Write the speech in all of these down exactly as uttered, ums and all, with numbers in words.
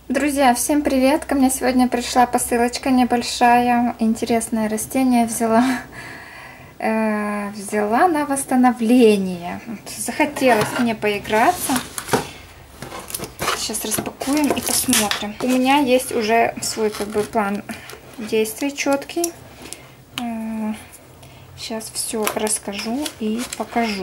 Друзья, всем привет! Ко мне сегодня пришла посылочка небольшая. Интересное растение взяла. Э, взяла на восстановление. Захотелось мне поиграться. Сейчас распакуем и посмотрим. У меня есть уже свой как бы план действий четкий. Э, сейчас все расскажу и покажу.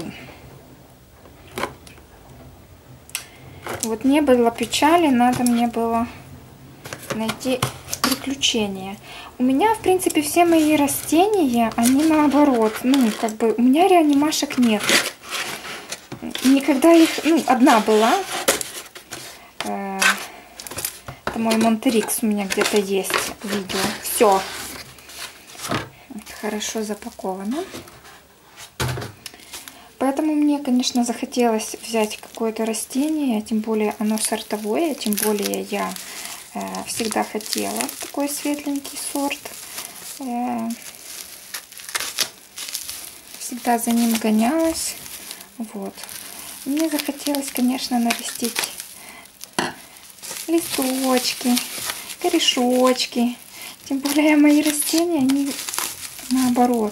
Вот не было печали, надо мне было найти приключения. У меня, в принципе, все мои растения, они наоборот. Ну, как бы, у меня реанимашек нет. Никогда их... Ну, одна была. Это мой Монтерикс у меня где-то есть видео. Все. Хорошо запаковано. Поэтому мне, конечно, захотелось взять какое-то растение, тем более оно сортовое, тем более я э, всегда хотела такой светленький сорт. Э, всегда за ним гонялась. Вот. Мне захотелось, конечно, нарастить листочки, корешочки. Тем более мои растения, они наоборот.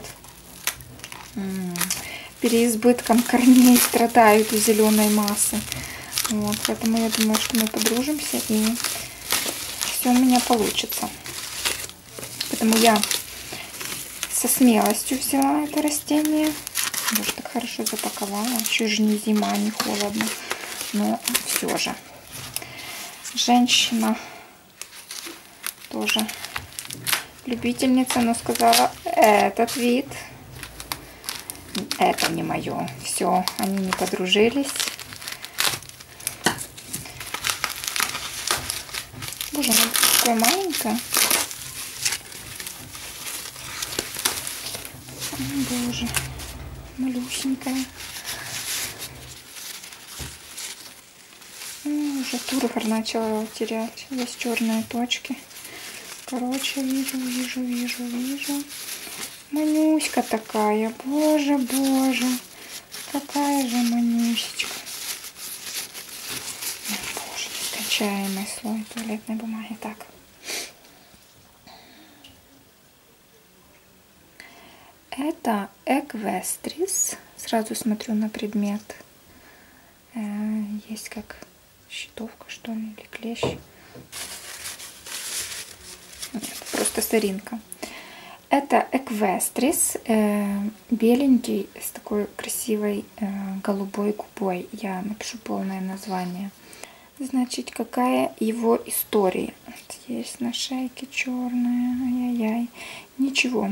Переизбытком корней страдают у зеленой массы. Вот, поэтому я думаю, что мы подружимся и все у меня получится. Поэтому я со смелостью взяла это растение. Боже, так хорошо запаковала. Еще же не зима, не холодно. Но все же. Женщина тоже любительница, но сказала, этот вид... Это не мое. Все, они не подружились. Боже, она такая маленькая. О, боже, малюсенькая. Ну, уже тургор начала терять. Здесь черные точки. Короче, вижу, вижу, вижу, вижу. Манюська такая, боже, боже, какая же манюсечка. Боже, нескончаемый слой туалетной бумаги. Так. Это Эквестрис. Сразу смотрю на предмет. Есть как щитовка, что ли, или клещ. Нет, просто соринка. Это Эквестрис, э, беленький, с такой красивой э, голубой губой. Я напишу полное название. Значит, какая его история? Вот есть на шейке черная, ай-яй-яй, ничего.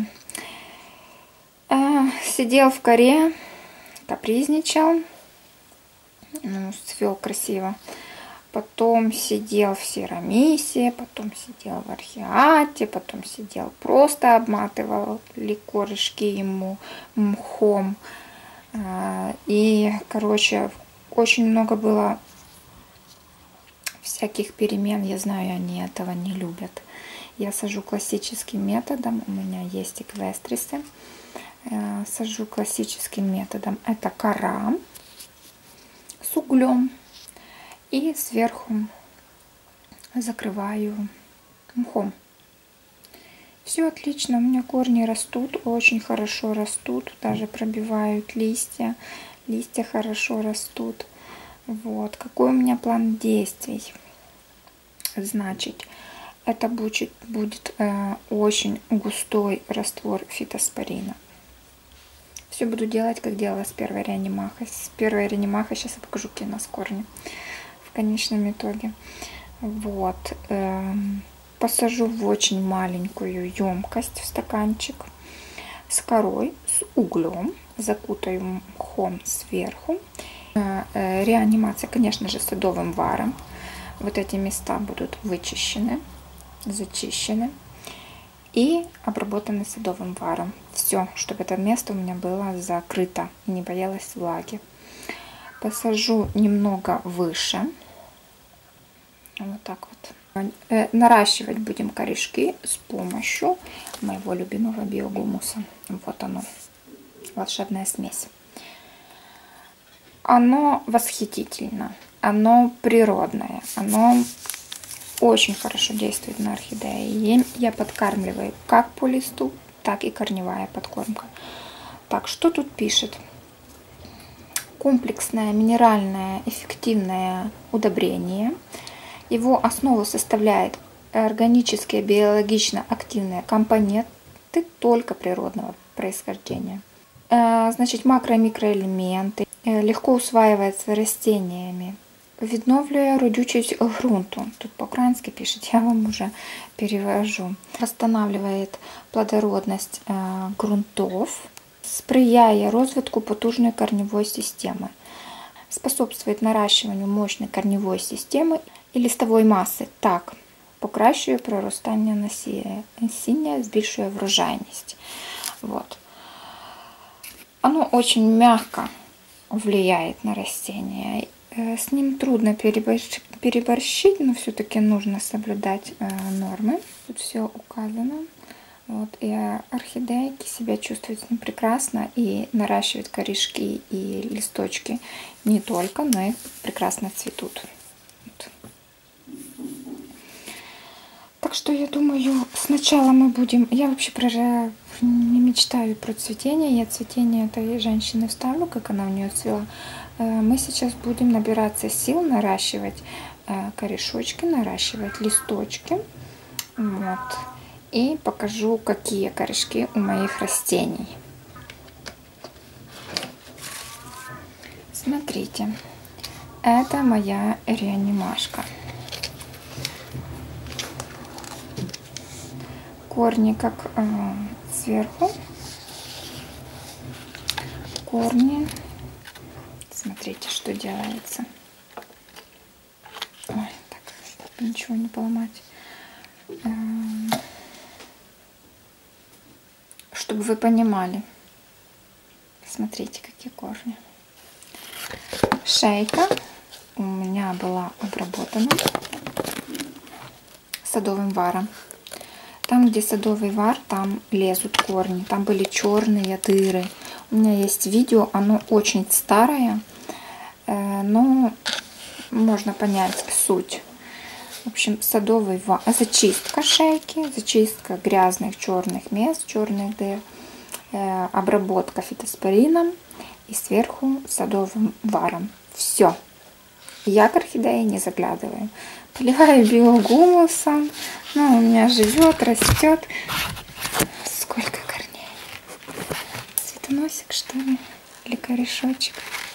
Э, сидел в коре, капризничал, ну, цвел красиво. Потом сидел в Серамисе, потом сидел в Архиате, потом сидел просто обматывал корышки ему мхом. И, короче, очень много было всяких перемен. Я знаю, они этого не любят. Я сажу классическим методом. У меня есть эквестрисы. Сажу классическим методом. Это кора с углем. И сверху закрываю мхом. Все отлично, у меня корни растут, очень хорошо растут, даже пробивают листья. Листья хорошо растут. Вот. Какой у меня план действий? Значит, это будет, будет э, очень густой раствор фитоспорина. Все буду делать, как делала с первой реанимахой. С первой реанимахой сейчас я покажу, какие у нас корни. В конечном итоге. Вот. Посажу в очень маленькую емкость, в стаканчик, с корой, с углем, закутаю мхом сверху. Реанимация, конечно же, садовым варом. Вот эти места будут вычищены, зачищены и обработаны садовым варом. Все, чтобы это место у меня было закрыто и не боялось влаги. Посажу немного выше. Вот так вот. Наращивать будем корешки с помощью моего любимого биогумуса. Вот оно. Волшебная смесь. Оно восхитительно. Оно природное. Оно очень хорошо действует на орхидеи. Я подкармливаю как по листу, так и корневая подкормка. Так, что тут пишет? Комплексное минеральное эффективное удобрение. Его основу составляет органические биологично активные компоненты только природного происхождения. Значит, макро- и микроэлементы легко усваиваются растениями. Відновлює родючість грунту. Тут по-украински пишет, я вам уже перевожу. Восстанавливает плодородность грунтов. Сприяє розвитку потужної корневой системы. Способствует наращиванию мощной корневой системы и листовой массы. Так, покращує проростання насіння, збільшує врожайність. Вот. Оно очень мягко влияет на растения. С ним трудно переборщить, но все-таки нужно соблюдать нормы. Тут все указано. Вот. И орхидейки себя чувствуют с ним прекрасно и наращивают корешки и листочки не только, но и прекрасно цветут. Вот. Так что я думаю, сначала мы будем... Я вообще про... не мечтаю про цветение. Я цветение этой женщины вставлю, как она у нее цвела. Мы сейчас будем набираться сил, наращивать корешочки, наращивать листочки. Вот. И покажу, какие корешки у моих растений. Смотрите, это моя реанимашка. Корни как э, сверху, корни. Смотрите, что делается. Ой, так, ничего не поломать. Чтобы вы понимали. Смотрите, какие корни. Шейка у меня была обработана садовым варом. Там, где садовый вар, там лезут корни. Там были черные дыры. У меня есть видео, оно очень старое, но можно понять суть. В общем, садовый вар, зачистка шейки, зачистка грязных черных мест, черных дыр, обработка фитоспорином и сверху садовым варом. Все. Я к орхидее не заглядываю. Поливаю биогумусом. Ну, у меня живет, растет. Сколько корней. Цветоносик, что ли? Или корешочек?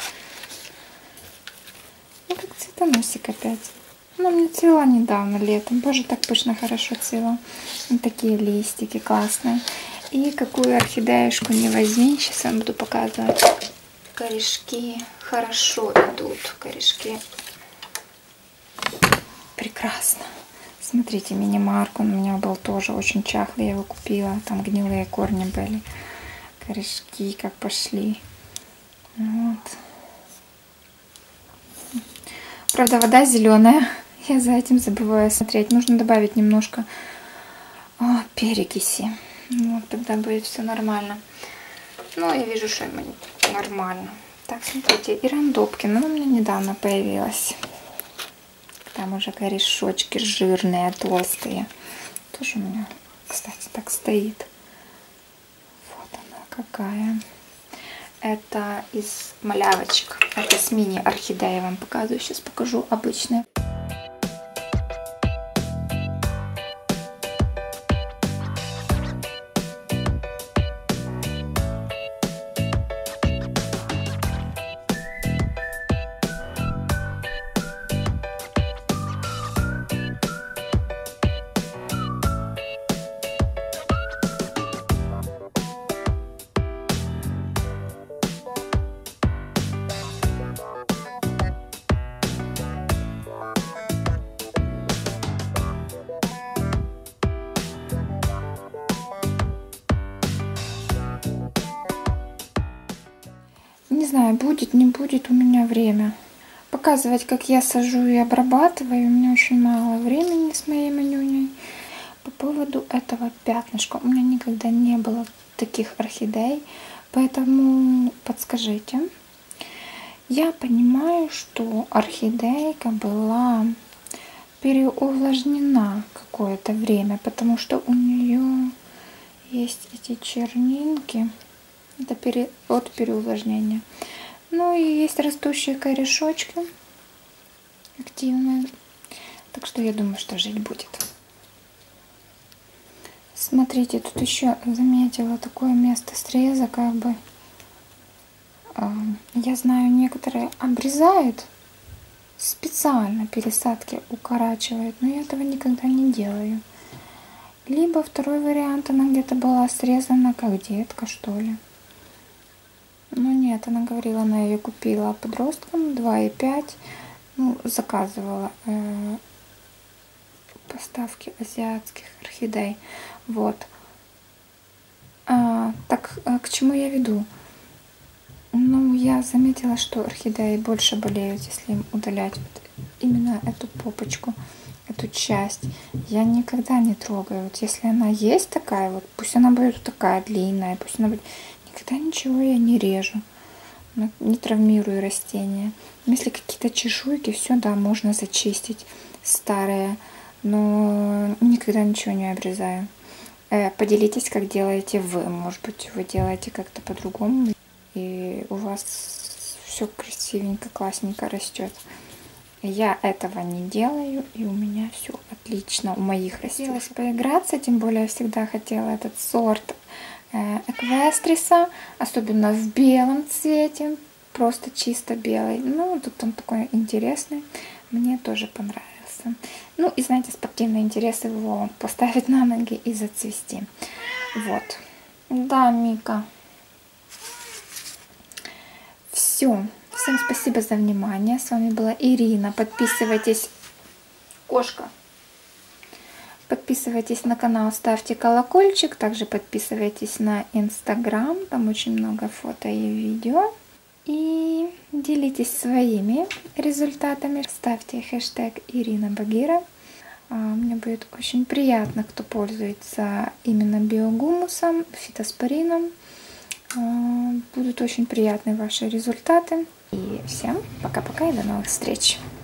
Ну, как цветоносик опять. Ну, мне цвела недавно, летом. Боже, так пышно, хорошо цвела. Вот такие листики классные. И какую орхидеюшку не возьми, сейчас я вам буду показывать. Корешки хорошо идут. Корешки прекрасно. Смотрите, мини-марк, он у меня был тоже очень чахлый, я его купила. Там гнилые корни были. Корешки как пошли. Вот. Правда, вода зеленая. Я за этим забываю смотреть. Нужно добавить немножко о, перекиси. Вот, тогда будет все нормально. Ну, я вижу, что ему нормально. Так, смотрите, Ирандопки. Ну, у меня недавно появилась. Там уже корешочки жирные, толстые. Тоже у меня, кстати, так стоит. Вот она какая. Это из малявочек. Это с мини-орхидеей я вам показываю. Сейчас покажу обычные. Не знаю, будет, не будет у меня время. Показывать, как я сажу и обрабатываю, у меня очень мало времени с моей манюней. По поводу этого пятнышка. У меня никогда не было таких орхидей, поэтому подскажите. Я понимаю, что орхидейка была переувлажнена какое-то время, потому что у нее есть эти чернинки. Это пере, от переувлажнения. Ну и есть растущие корешочки активные. Так что я думаю, что жить будет. Смотрите, тут еще заметила такое место среза, как бы. Я знаю, некоторые обрезают специально, пересадки укорачивают, но я этого никогда не делаю. Либо второй вариант, она где-то была срезана как детка, что ли. Но нет, она говорила, она ее купила подросткам два и пять. Ну, заказывала э, поставки азиатских орхидей. Вот. А, так, а к чему я веду? Ну, я заметила, что орхидеи больше болеют, если им удалять вот именно эту попочку, эту часть. Я никогда не трогаю. Вот если она есть такая, вот пусть она будет такая длинная, пусть она будет... Никогда ничего я не режу, не травмирую растения. Если какие-то чешуйки, все, да, можно зачистить, старые, но никогда ничего не обрезаю. Поделитесь, как делаете вы. Может быть, вы делаете как-то по-другому, и у вас все красивенько, классненько растет. Я этого не делаю, и у меня все отлично у моих растет. Хотелось поиграться, тем более я всегда хотела этот сорт эквестриса, особенно в белом цвете, просто чисто белый. Ну, тут он такой интересный, мне тоже понравился. Ну, и знаете, спортивный интерес его поставить на ноги и зацвести. Вот. Да, Мика. Все. Всем спасибо за внимание. С вами была Ирина. Подписывайтесь. Кошка. Подписывайтесь на канал, ставьте колокольчик. Также подписывайтесь на Инстаграм. Там очень много фото и видео. И делитесь своими результатами. Ставьте хэштег Ирина Багира. Мне будет очень приятно, кто пользуется именно биогумусом, фитоспорином. Будут очень приятны ваши результаты. И всем пока-пока и до новых встреч.